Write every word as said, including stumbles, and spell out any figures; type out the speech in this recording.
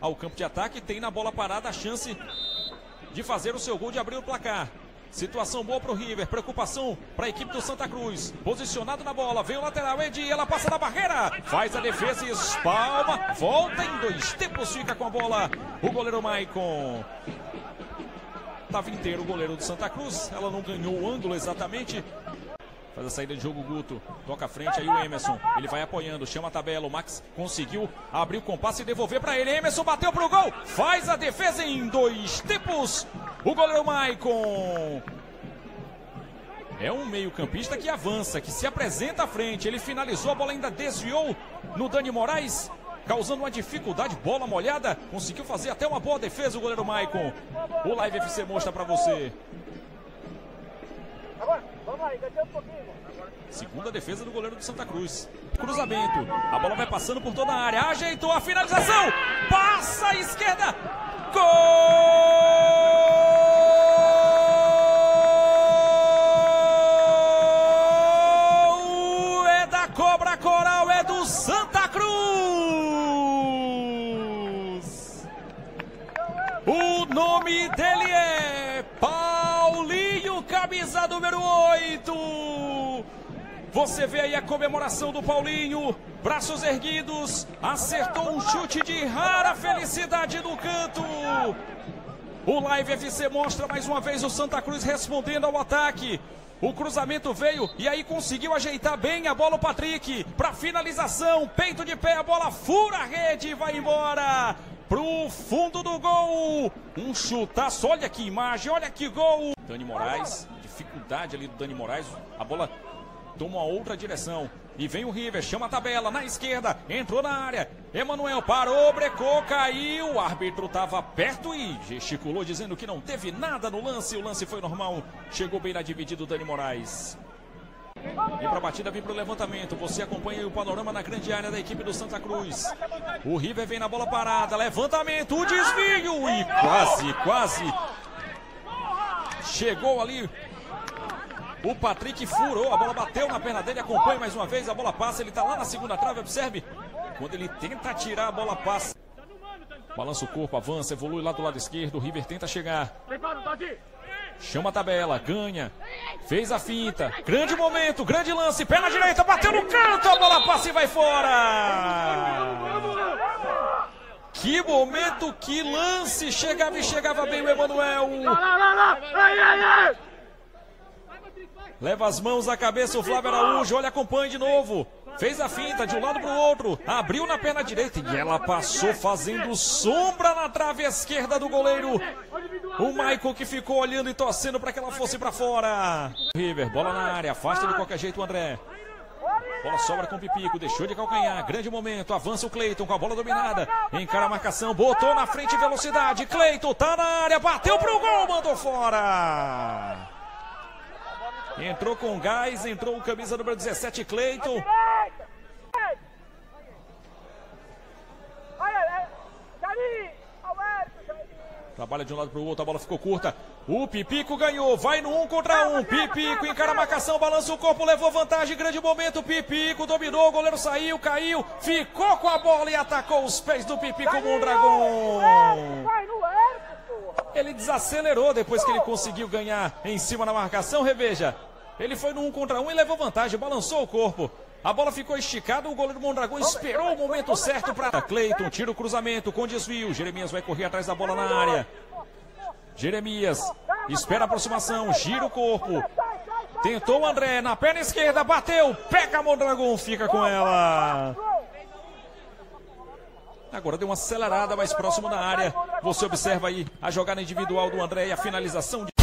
ao campo de ataque, tem na bola parada a chance de fazer o seu gol, de abrir o placar. Situação boa para o River, preocupação para a equipe do Santa Cruz. Posicionado na bola, vem o lateral, Edi, ela passa da barreira, faz a defesa e espalma, volta em dois tempos, fica com a bola o goleiro Maicon. Estava inteiro o goleiro do Santa Cruz, ela não ganhou o ângulo exatamente. Faz a saída de jogo, Guto, toca à frente, aí o Emerson, ele vai apoiando, chama a tabela, o Max conseguiu abrir o compasso e devolver para ele, Emerson bateu pro gol, faz a defesa em dois tempos, o goleiro Maicon. É um meio campista que avança, que se apresenta à frente, ele finalizou, a bola ainda desviou no Dani Moraes, causando uma dificuldade, bola molhada, conseguiu fazer até uma boa defesa o goleiro Maicon. O Live F C mostra para você. Segunda defesa do goleiro do Santa Cruz. Cruzamento. A bola vai passando por toda a área. Ajeitou a finalização. Passa à esquerda. Gol! É da Cobra Coral, é do Santa Cruz. O nome dele é Paulinho, camisa número oito. Você vê aí a comemoração do Paulinho, braços erguidos, acertou um chute de rara felicidade no canto. O Live F C mostra mais uma vez o Santa Cruz respondendo ao ataque. O cruzamento veio e aí conseguiu ajeitar bem a bola o Patrick para finalização, peito de pé, a bola fura a rede e vai embora pro fundo do gol. Um chutaço, olha que imagem, olha que gol. Dani Moraes, dificuldade ali do Dani Moraes, a bola toma outra direção e vem o River, chama a tabela na esquerda, entrou na área, Emanuel parou, brecou, caiu, o árbitro estava perto e gesticulou dizendo que não teve nada no lance, o lance foi normal, chegou bem na dividida o Dani Moraes. E para a batida vem para o levantamento, você acompanha aí o panorama na grande área da equipe do Santa Cruz. O River vem na bola parada, levantamento, o desvio e quase, quase chegou ali. O Patrick furou, a bola bateu na perna dele, acompanha mais uma vez, a bola passa, ele está lá na segunda trave, observe, quando ele tenta tirar, a bola passa. Balança o corpo, avança, evolui lá do lado esquerdo, o River tenta chegar. Chama a tabela, ganha, fez a finta, grande momento, grande lance, pé na direita, bateu no canto, a bola passa e vai fora. Que momento, que lance, chegava e chegava bem o Emanuel. Leva as mãos à cabeça o Flávio Araújo, olha, acompanha de novo. Fez a finta de um lado para o outro, abriu na perna direita e ela passou fazendo sombra na trave esquerda do goleiro. O Maicon que ficou olhando e torcendo para que ela fosse para fora. River, bola na área, afasta de qualquer jeito o André. Bola sobra com o Pipico, deixou de calcanhar, grande momento, avança o Cleiton com a bola dominada. Encara a marcação, botou na frente velocidade, Cleiton tá na área, bateu pro gol, mandou fora. Entrou com gás, entrou o camisa número dezessete, Cleiton. Trabalha de um lado para o outro, a bola ficou curta. O Pipico ganhou, vai no um contra um. Pipico encara a marcação, balança o corpo, levou vantagem, grande momento. Pipico dominou, o goleiro saiu, caiu, ficou com a bola e atacou os pés do Pipico Mondragon. Ele desacelerou depois que ele conseguiu ganhar em cima na marcação, reveja. Ele foi no um contra um e levou vantagem, balançou o corpo. A bola ficou esticada, o goleiro Mondragon esperou o momento certo para Cleiton, tira o cruzamento com desvio. Jeremias vai correr atrás da bola na área. Jeremias espera a aproximação, gira o corpo. Tentou o André na perna esquerda, bateu, pega Mondragon, fica com ela. Agora deu uma acelerada mais próximo da área. Você observa aí a jogada individual do André e a finalização de...